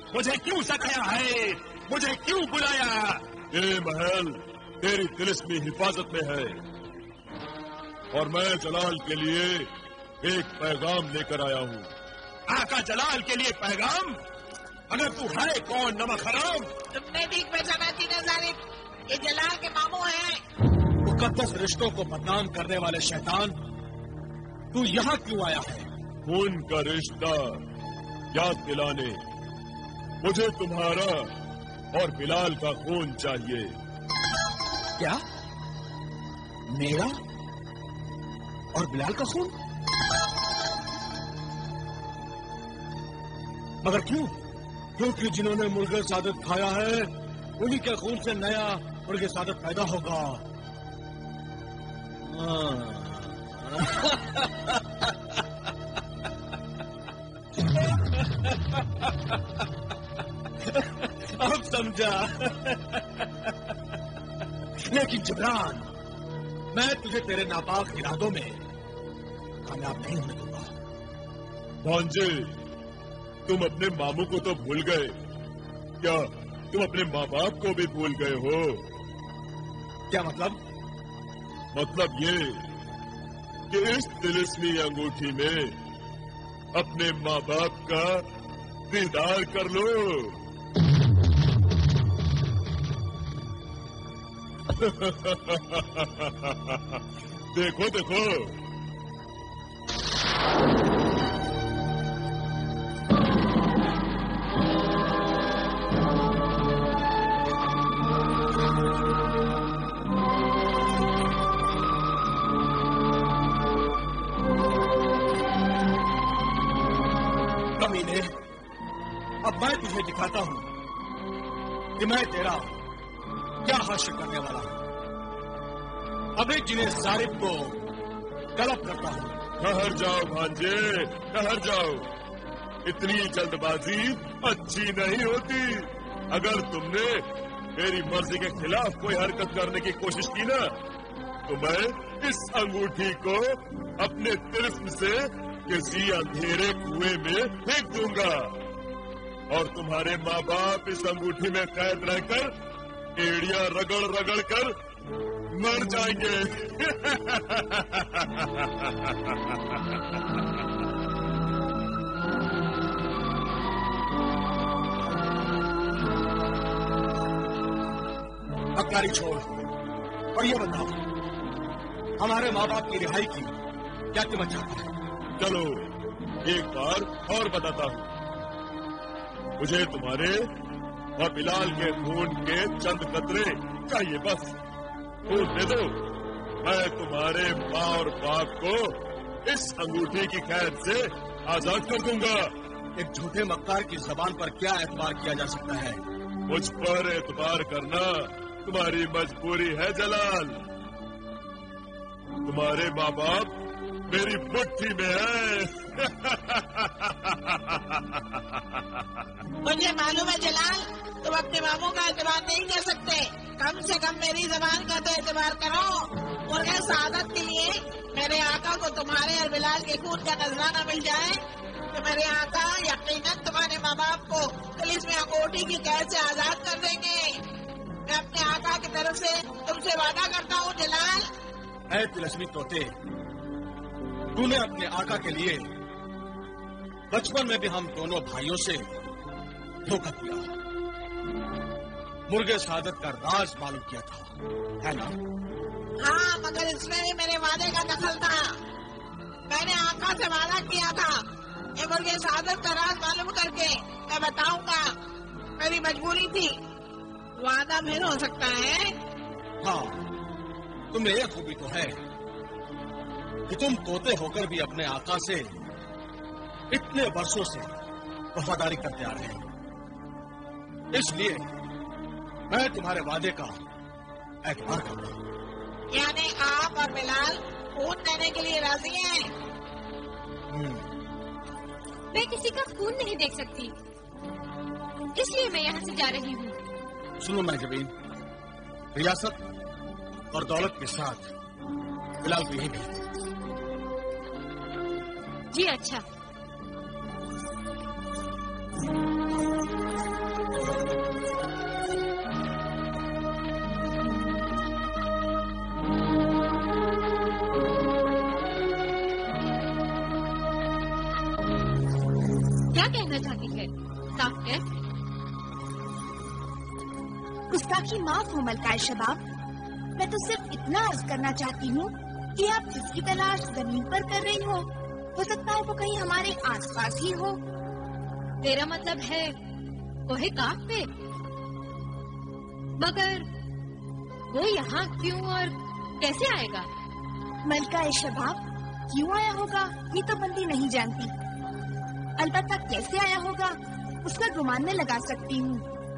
मुझे क्यों सताया है? मुझे क्यों बुलाया? ये महल तेरी तिलिस्मी हिफाजत में है और मैं जलाल के लिए एक पैगाम लेकर आया हूँ। आका जलाल के लिए पैगाम? अगर तू है कौन नमक हराम? तुमने ठीक पहचाना तीन जालिम, ये जलाल के मामू हैं। मुकद्दस रिश्तों को बदनाम करने वाले शैतान, तू यहाँ क्यों आया है? खून का रिश्ता याद दिलाने मुझे तुम्हारा और बिलाल का खून चाहिए। क्या? मेरा और बिलाल का खून? मगर क्यों? क्योंकि जिन्होंने मुर्गे सादत खाया है उन्हीं के खून से नया मुर्गे सादत पैदा होगा। अब समझा। लेकिन जिब्रान, मैं तुझे तेरे नापाक इरादों में कामयाब नहीं होने दूंगा। भांजे, तुम अपने मामू को तो भूल गए, क्या तुम अपने माँ बाप को भी भूल गए हो? क्या मतलब? मतलब ये कि इस तिलिस्मी अंगूठी में अपने माँ बाप का दीदार कर लो। देखो देखो, कमीने, अब मैं तुझे दिखाता हूं कि मैं तेरा क्या हासिल करने वाला हूं। अभी जिन्हें जालिम को तलब करता हूं। ठहर जाओ भांजे, ठहर जाओ। इतनी जल्दबाजी अच्छी नहीं होती। अगर तुमने मेरी मर्जी के खिलाफ कोई हरकत करने की कोशिश की ना, तो मैं इस अंगूठी को अपने तिलिस्म से किसी अंधेरे कुएं में फेंक दूंगा और तुम्हारे माँ बाप इस अंगूठी में कैद रहकर एड़ियां रगड़ रगड़ कर मर जाएंगे। बकरारी छोड़ और ये बताओ, हमारे माँ बाप की रिहाई की क्या कीमत चाहता है? चलो एक बार और बताता हूँ। मुझे तुम्हारे और बिलाल के खून के चंद कतरे चाहिए, बस। खून दे दो, मैं तुम्हारे माँ और बाप को इस अंगूठी की कैद से आजाद कर दूंगा। एक झूठे मक्कार की जबान पर क्या एतबार किया जा सकता है? मुझ पर एतबार करना तुम्हारी मजबूरी है जलाल। तुम्हारे माँ बाप मेरी मुट्ठी में है। मुझे मालूम है जलाल, तुम अपने मामू का एतबार नहीं कर सकते। कम से कम मेरी जबान का तो एतबार करो। मुर्गे सादत के लिए मेरे आका को तुम्हारे और बिलाल के खून का नजराना मिल जाए तो मेरे आका यकीनन तुम्हारे माँ बाप को तिलिस्मी अंगूठी की कैद से आजाद कर देंगे। मैं अपने आका की तरफ से तुमसे वादा करता हूँ जलाल। ऐ तिलिस्मी तोते, तूने अपने आका के लिए बचपन में भी हम दोनों भाइयों से धोखा किया, मुर्गे सादत का राज मालूम किया था, है ना? हाँ, मगर इसमें भी मेरे वादे का दखल था। मैंने आका से वादा किया था, ये मुर्गे सादत का राज मालूम करके मैं बताऊंगा। मेरी मजबूरी थी। वादा फिर हो सकता है? हाँ, तुम्हें यह खूबी तो है कि तुम तोते होकर भी अपने आका से इतने वर्षों से वफादारी करते आ रहे हो। इसलिए मैं तुम्हारे वादे का एतबार करता हूँ। यानी आप और बिलाल खून देने के लिए राजी हैं? मैं किसी का खून नहीं देख सकती, इसलिए मैं यहाँ से जा रही हूँ। सुनो महजबीन, रियासत और दौलत के साथ बिलाल को यही भेज दो। जी अच्छा। क्या कहना चाहती है? साफ कह। गुस्ताखी माफ हो मलकाए शबाब। मैं तो सिर्फ इतना अर्ज करना चाहती हूँ कि आप जिसकी तलाश जमीन पर कर रही हो सकता है वो कहीं हमारे आसपास ही हो। तेरा मतलब है कोहे काफ पे? मगर वो यहाँ क्यों और कैसे आएगा? मलकाए शबाब, क्यों आया होगा ये तो बंदी नहीं जानती, अलबत्ता कैसे आया होगा उसका गुमान में लगा सकती हूँ।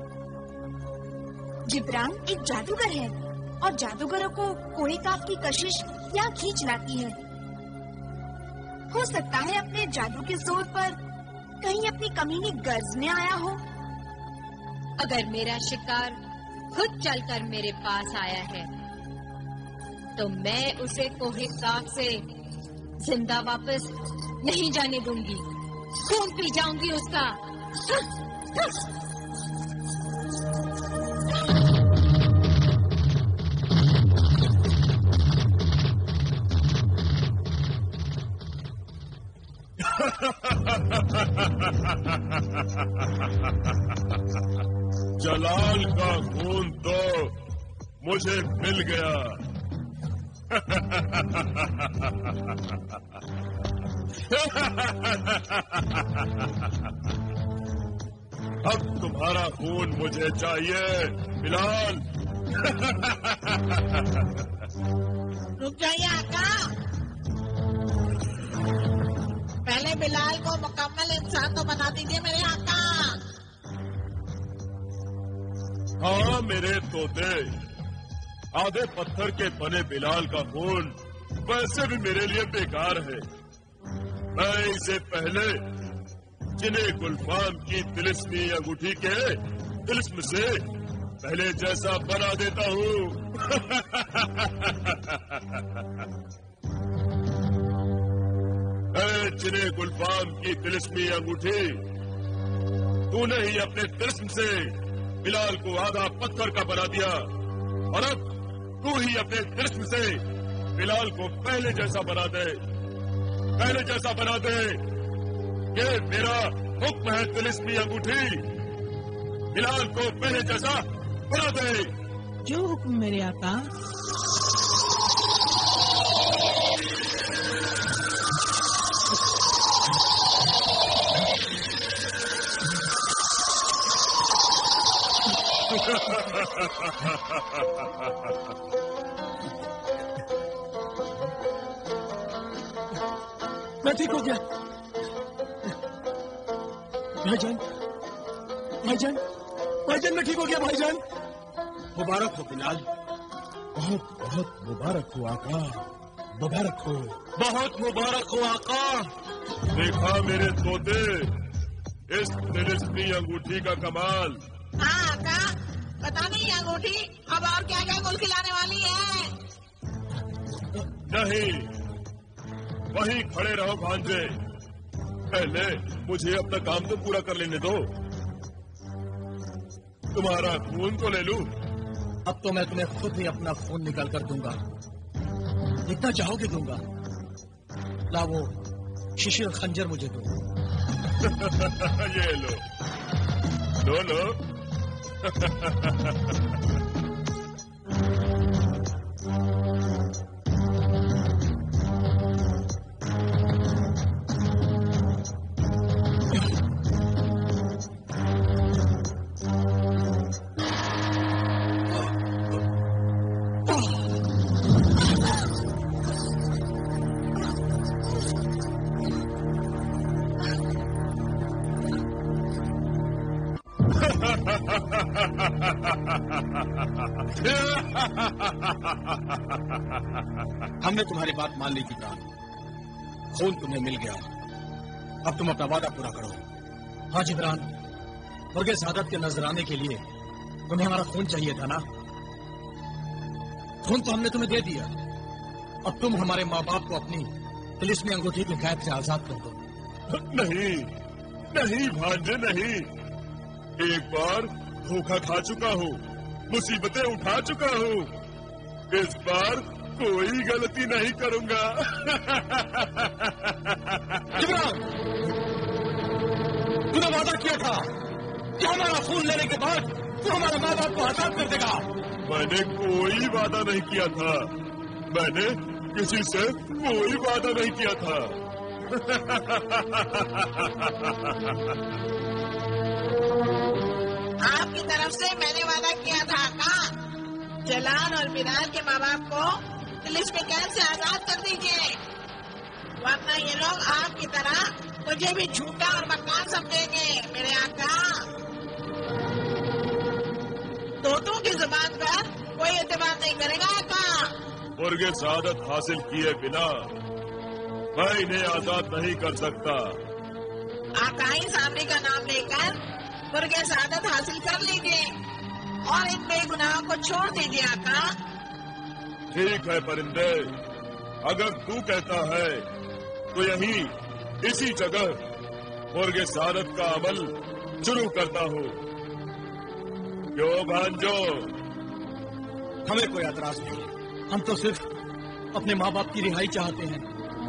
जिब्रान एक जादूगर है और जादूगरों को कोहे काफ की कशिश यहाँ खींच लाती है। हो सकता है अपने जादू के जोर पर कहीं अपनी कमीनी गर्ज में आया हो। अगर मेरा शिकार खुद चलकर मेरे पास आया है तो मैं उसे कोहे काफ से जिंदा वापस नहीं जाने दूंगी। खून पी जाऊंगी उसका। जलाल का खून तो मुझे मिल गया। अब तुम्हारा खून मुझे चाहिए बिलाल। रुक जाइए आका, पहले बिलाल को मुकम्मल इंसान तो बना दीजिए मेरे आका। हाँ मेरे तोते, आधे पत्थर के बने बिलाल का खून वैसे भी मेरे लिए बेकार है। मैं इसे पहले जिन्हें गुलफाम की तिलिस्मी अंगूठी के तिलिस्म से पहले जैसा बना देता हूँ। जिन्हें गुलफाम की तिलिस्मी अंगूठी, तूने ही अपने तिलिस्म से बिलाल को आधा पत्थर का बना दिया और अब तू ही अपने तिलिस्म से बिलाल को पहले जैसा बना दे। पहले जैसा बना दे। ये मेरा हुक्म है तिलिस्मी अंगूठी, बिलाल को पहले जैसा बना दे। जो हुक्म मेरे आका। मैं ठीक हो गया। भाईजान, भाईजान, भाईजान मैं ठीक हो गया भाईजान। मुबारक हो बिलाल, बहुत बहुत मुबारक हो आका, मुबारक हो, बहुत मुबारक हो आका। देखा मेरे तोते इस तिलिस्मी अंगूठी का कमाल। हाँ आका, पता नहीं अंगूठी अब और क्या क्या गुल खिलाने वाली है। नहीं, वहीं खड़े रहो भांजे, पहले मुझे अपना काम तो पूरा कर लेने दो। तुम्हारा खून तो ले लूं। अब तो मैं तुम्हें खुद ही अपना खून निकाल कर दूंगा, जितना चाहोगे दूंगा। ला वो शिशिर खंजर मुझे दो। ये लो, लो लो। हमने तुम्हारी बात मान ली थी प्राण, खून तुम्हें मिल गया। अब तुम अपना वादा पूरा करो। हाँ जिब्रान, मुर्गे सादत के नजराने के लिए तुम्हें हमारा खून चाहिए था ना? खून तो हमने तुम्हें दे दिया। अब तुम हमारे माँ बाप को अपनी तिलिस्मी अंगूठी की कैद से आजाद कर दो। नहीं नहीं भांजे नहीं, एक बार धोखा खा चुका हूँ, मुसीबतें उठा चुका हूँ, इस बार कोई गलती नहीं करूंगा। जिब्रान! बाद तू हमारे माँ बाप को आजाद कर देगा। मैंने कोई वादा नहीं किया था, मैंने किसी से कोई वादा नहीं किया था। आपकी तरफ से मैंने वादा किया था आका, जलाल और बिलाल के माँ बाप को पुलिस में कैद से आजाद कर दीजिए, वरना ये लोग आपकी तरह मुझे भी झूठा और मकान समझेंगे। मेरे आका, तोतों की जुबान पर कोई एतबार नहीं करेगा आका। मुर्गे शहादत हासिल किए बिना मैं इन्हें आजाद नहीं कर सकता। आकाई सामने का नाम लेकर मुर्गे शहादत हासिल कर लीजिए और इन बेगुनाहों को छोड़ दीजिए आका। ठीक है परिंदे, अगर तू कहता है तो यहीं इसी जगह मुर्गे शहादत का अमल शुरू करता हूँ। क्यों भांजो? हमें कोई एतराज नहीं, हम तो सिर्फ अपने माँ बाप की रिहाई चाहते हैं।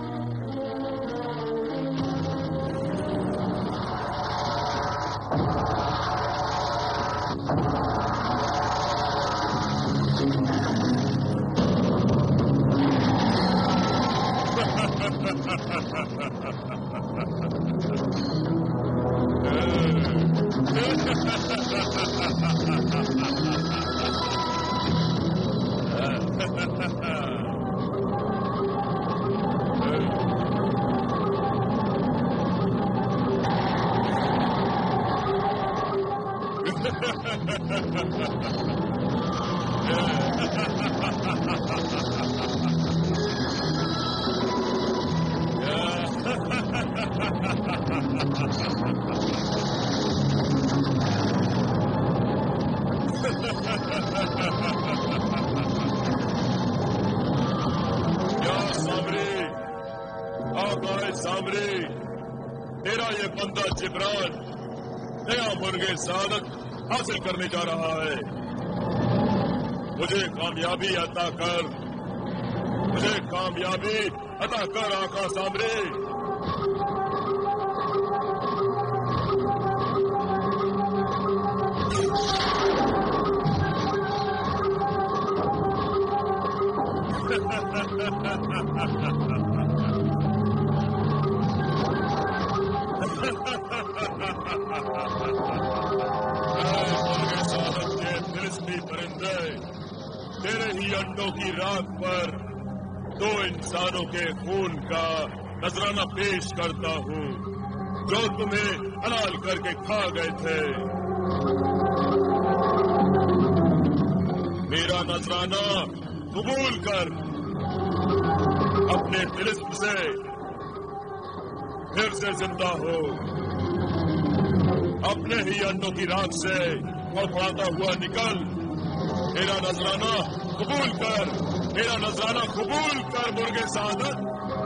सामरी, तेरा ये बंदा जिब्रान नया मुर्गे शहादत हासिल करने जा रहा है। मुझे कामयाबी अता कर, मुझे कामयाबी अता कर आका सामरी। परिंदे, तेरे ही अंडों की राख पर 2 इंसानों के खून का नजराना पेश करता हूँ जो तुम्हें हलाल करके खा गए थे। मेरा नजराना कबूल कर, अपने तिलिस्म से फिर से जिंदा हो, अपने ही अंडों की राख से फड़फड़ाता हुआ निकल। मेरा नजराना कबूल कर, मेरा नजराना कबूल कर मुर्गे शहादत।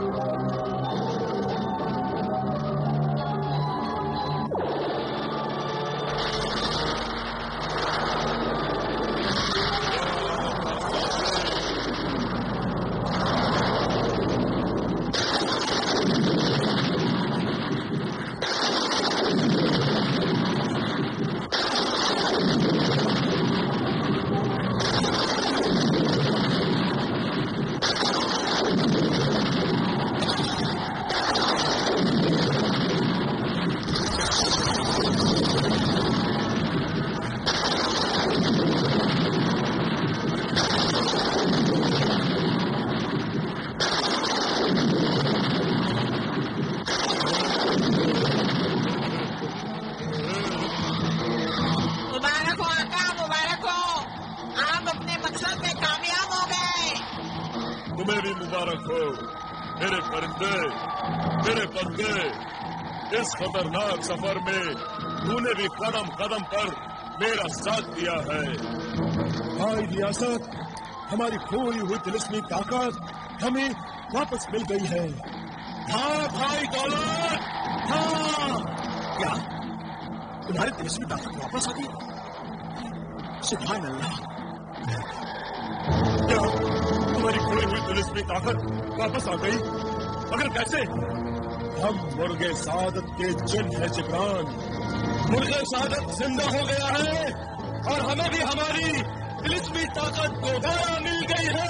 मुबारक हो मेरे परिंदे, मेरे बंदे। इस खतरनाक सफर में तूने भी कदम कदम पर मेरा साथ दिया है। भाई रियासत, हमारी खोई हुई तिलिस्मी ताकत हमें वापस मिल गई है। हाँ भाई दौलत, हाँ। क्या तुम्हारी तिलिस्मी ताकत वापस आ गई? सुभान अल्लाह। क्या तुम्हारी खोई हुई तिलिस्मी ताकत वापस आ गई? मगर कैसे? हम मुर्गे शहादत के जिन हैं जिब्रान। मुर्गे सादत जिंदा हो गया है और हमें भी हमारी तिलिस्मी ताकत दोबारा मिल गई है।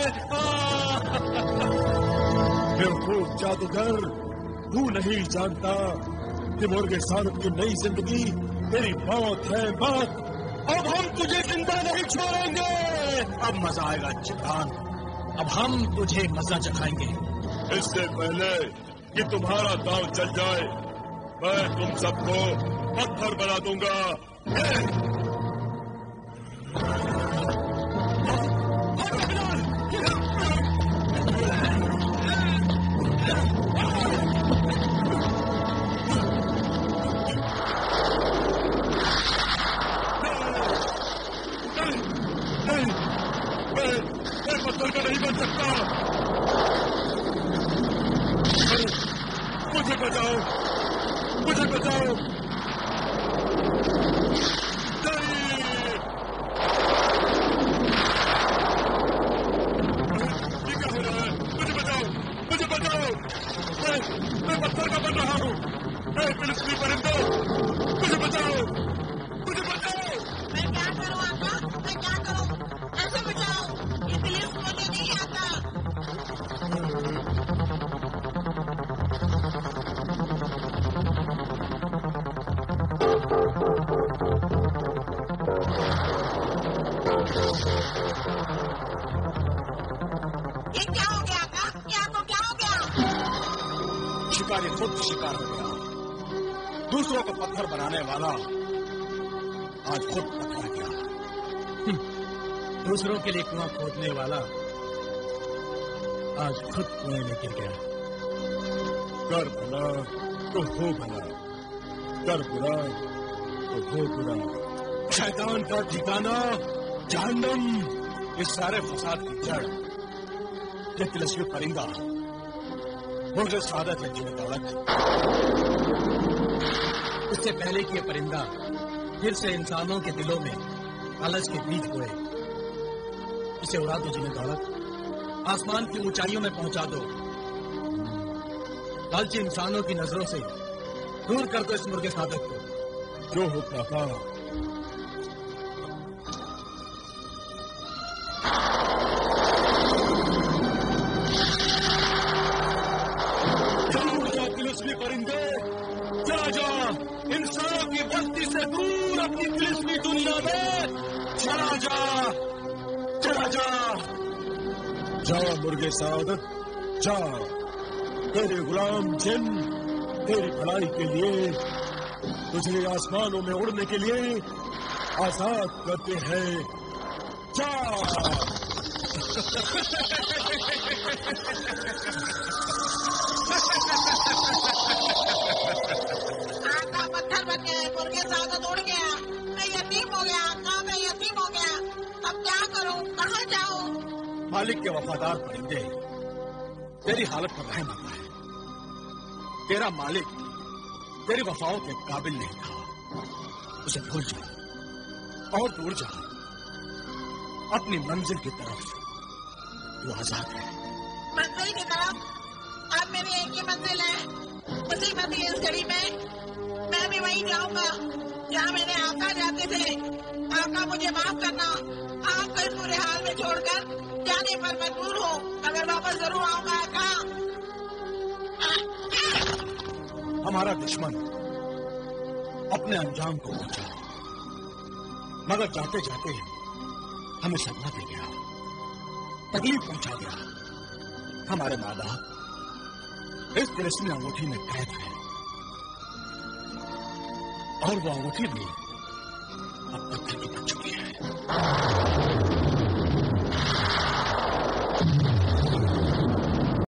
बेवकूफ जादूगर, तू नहीं जानता कि मुर्गे सादत की नई जिंदगी तेरी मौत है, मौत। अब हम तुझे जिंदा नहीं छोड़ेंगे। अब मजा आएगा चितान, अब हम तुझे मजा चखाएंगे। इससे पहले कि तुम्हारा दांव चल जाए, मैं तुम सबको पत्थर बना दूंगा। मैं पत्थर का नहीं बन सकता। मुझे बचाओ, मुझे बचाओ। ये क्या हो रहा है? मुझे बचाओ, मुझे बचाओ। मैं पत्थर का बन रहा हूँ। तिलिस्मी परिंदों, मुझे बचाओ, मुझे बचाओ। मैं क्या करूँ आका? मैं क्या करूँ? कैसे बचाऊँ? ये तिलिस्म मुझे नहीं आता। ये क्या हो गया आका? क्या हो गया? शिकारी खुद शिकार हो गया। दूसरों को पत्थर बनाने वाला आज खुद पत्थर गया। दूसरों के लिए कुआं खोदने वाला आज खुद कुएं में गिर गया। कर भला तो हो भला, कर बुरा तो हो बुरा। शैतान का ठिकाना जहन्नम। इस सारे फसाद की जड़ ये तिलिस्मी परिंदा मुर्गे सादत है जिन्हें दौलत। उससे पहले कि ये परिंदा फिर से इंसानों के दिलों में लालच के बीज बोए, इसे उड़ा दो जिन्हें दौलत, आसमान की ऊंचाइयों में पहुंचा दो। लालची इंसानों की नजरों से दूर कर दो इस मुर्गे सादत को। जो हो पापा, तिलिस्मी परिंदे चला जा, इंसानों की बस्ती से दूर अपनी तिलिस्मी दुनिया में चला जा, चला जा। जा मुर्गे सादत, जा। तेरे गुलाम जिन तेरी भलाई के लिए तुझे आसमानों में उड़ने के लिए आजाद करते हैं। जा। आका पत्थर बन गया, मुर्गे सादत उड़ गया। मैं यतीम हो गया आका, मैं यतीम हो गया। अब क्या करूं? कहाँ जाऊं? मालिक के वफादार परिंदे तेरी हालत पर रहम आता है। तेरा मालिक तेरी वफाओं के काबिल नहीं था। उसे भूल जा और दूर जा अपनी मंजिल की तरफ। वो आजाद है। मंजिल की तरफ? अब मेरी एक ही मंजिल है। मुसीबत है इस घड़ी में। मैं भी वहीं जाऊंगा जहाँ मेरे आका जाते थे। आका मुझे माफ करना। आपको इस बुरे हाल में छोड़कर जाने पर मजबूर हूँ, मगर वापस जरूर आऊंगा आका। हमारा दुश्मन अपने अंजाम को पहुंचा, मगर जाते जाते हमें सदमा दे गया, तकलीफ पहुंचा गया। हमारे माँ बाप इस तिलिस्मी अंगूठी में कैद है और वो अंगूठी भी अब पत्थर की बन चुकी है।